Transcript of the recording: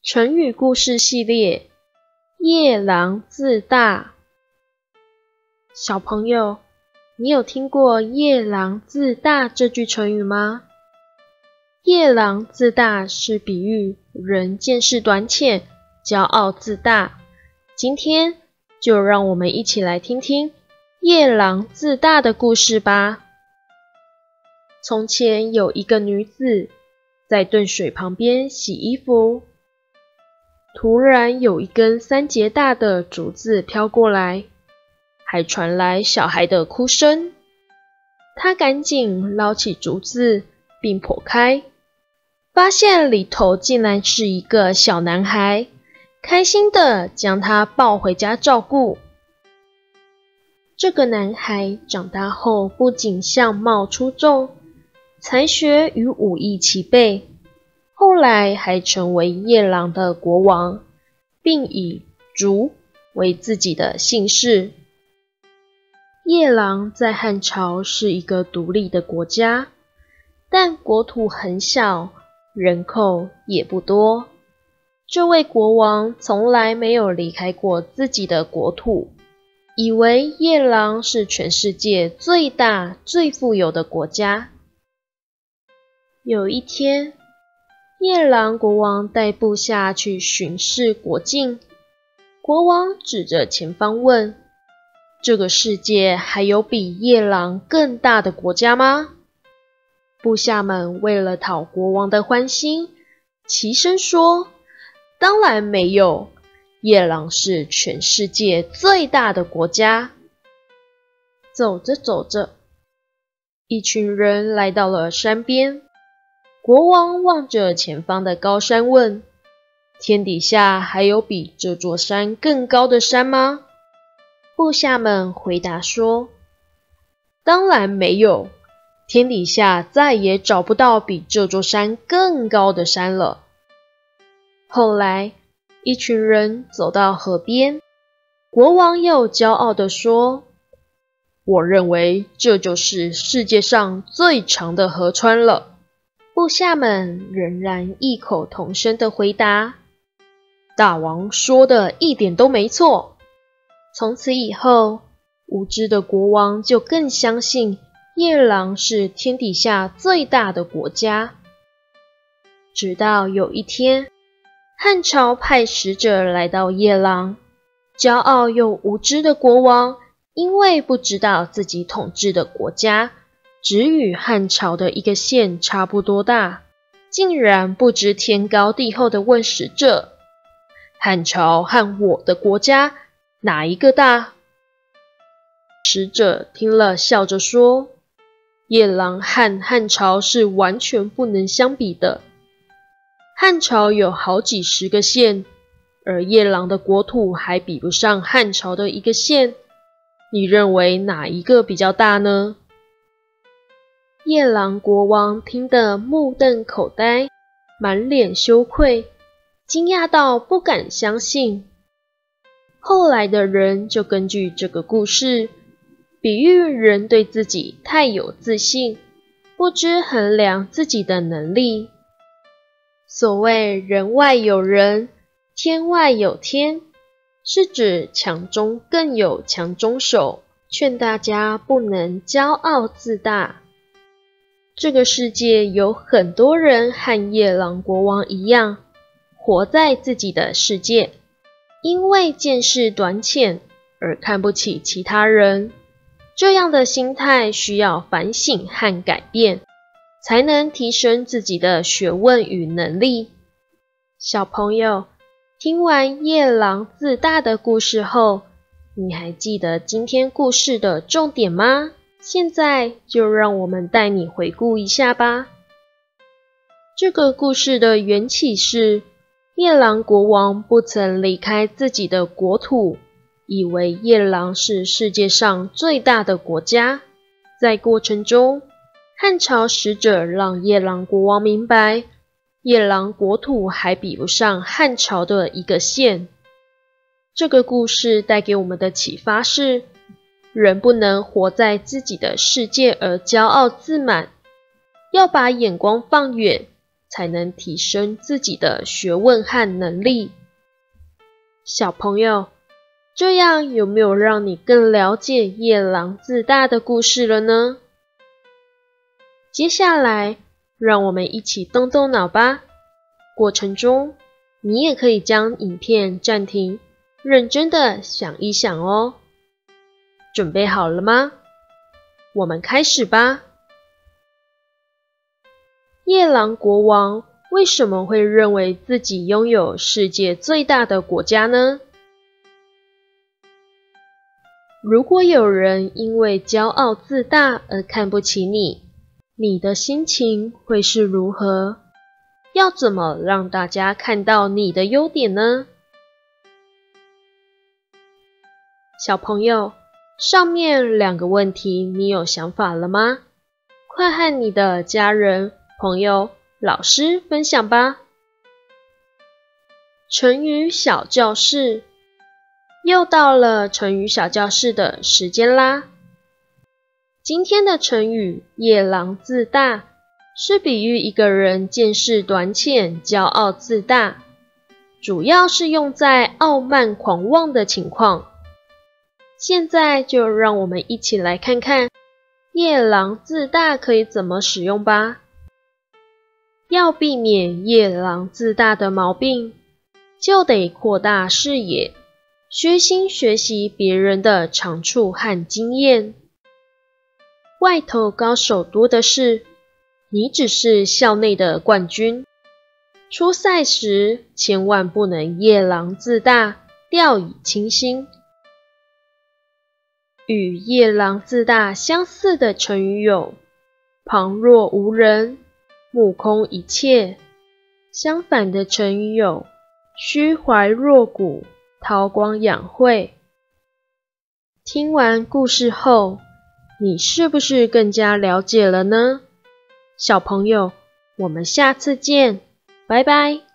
成语故事系列，夜郎自大。小朋友，你有听过夜郎自大这句成语吗？夜郎自大是比喻人见识短浅，骄傲自大。今天就让我们一起来听听夜郎自大的故事吧。从前有一个女子在炖水旁边洗衣服，突然有一根3节大的竹子飘过来，还传来小孩的哭声。她赶紧捞起竹子并剖开，发现里头竟然是一个小男孩，开心地将他抱回家照顾。这个男孩长大后不仅相貌出众，才学与武艺齐备，后来还成为夜郎的国王，并以竹为自己的姓氏。夜郎在汉朝是一个独立的国家，但国土很小，人口也不多。这位国王从来没有离开过自己的国土，以为夜郎是全世界最大最富有的国家。有一天，夜郎国王带部下去巡视国境，国王指着前方问：这个世界还有比夜郎更大的国家吗？部下们为了讨国王的欢心，齐声说：当然没有，夜郎是全世界最大的国家。走着走着，一群人来到了山边，国王望着前方的高山问：天底下还有比这座山更高的山吗？部下们回答说：当然没有，天底下再也找不到比这座山更高的山了。后来，一群人走到河边，国王又骄傲地说：我认为这就是世界上最长的河川了。部下们仍然异口同声地回答：大王说的一点都没错。从此以后，无知的国王就更相信夜郎是天底下最大的国家。直到有一天，汉朝派使者来到夜郎，骄傲又无知的国王因为不知道自己统治的国家只与汉朝的一个县差不多大，竟然不知天高地厚地问使者：汉朝和我的国家哪一个大？使者听了笑着说：夜郎和汉朝是完全不能相比的。汉朝有好几十个县，而夜郎的国土还比不上汉朝的一个县，你认为哪一个比较大呢？夜郎国王听得目瞪口呆，满脸羞愧，惊讶到不敢相信。后来的人就根据这个故事，比喻人对自己太有自信，不知衡量自己的能力。所谓人外有人，天外有天，是指强中更有强中手，劝大家不能骄傲自大。这个世界有很多人和夜郎国王一样，活在自己的世界，因为见识短浅而看不起其他人。这样的心态需要反省和改变，才能提升自己的学问与能力。小朋友，听完夜郎自大的故事后，你还记得今天故事的重点吗？现在就让我们带你回顾一下吧。这个故事的缘起是，夜郎国王不曾离开自己的国土，以为夜郎是世界上最大的国家。在过程中，汉朝使者让夜郎国王明白，夜郎国土还比不上汉朝的一个县。这个故事带给我们的启发是，人不能活在自己的世界而骄傲自满，要把眼光放远， 才能提升自己的学问和能力。小朋友，这样有没有让你更了解夜郎自大的故事了呢？接下来，让我们一起动动脑吧。过程中，你也可以将影片暂停，认真的想一想哦。准备好了吗？我们开始吧。夜郎国王为什么会认为自己拥有世界最大的国家呢？如果有人因为骄傲自大而看不起你，你的心情会是如何？要怎么让大家看到你的优点呢？小朋友，上面2个问题你有想法了吗？快和你的家人、朋友、老师分享吧。成语小教室，又到了成语小教室的时间啦。今天的成语夜郎自大是比喻一个人见识短浅、骄傲自大，主要是用在傲慢狂妄的情况。现在就让我们一起来看看夜郎自大可以怎么使用吧。要避免夜郎自大的毛病，就得扩大视野，虚心学习别人的长处和经验。外头高手多的是，你只是校内的冠军。出赛时千万不能夜郎自大，掉以轻心。与夜郎自大相似的成语有旁若无人、目空一切。相反的成语有虚怀若谷、韬光养晦。听完故事后，你是不是更加了解了呢？小朋友，我们下次见，拜拜。